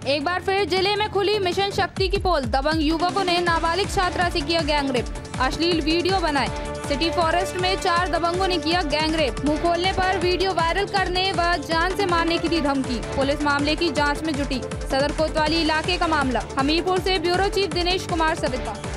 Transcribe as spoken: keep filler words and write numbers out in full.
एक बार फिर जिले में खुली मिशन शक्ति की पोल। दबंग युवकों ने नाबालिग छात्रा से किया गैंगरेप, अश्लील वीडियो बनाए। सिटी फॉरेस्ट में चार दबंगों ने किया गैंगरेप। मुंह खोलने पर वीडियो वायरल करने व जान से मारने की दी धमकी। पुलिस मामले की जांच में जुटी। सदर कोतवाली इलाके का मामला। हमीरपुर से ब्यूरो चीफ दिनेश कुमार सविता।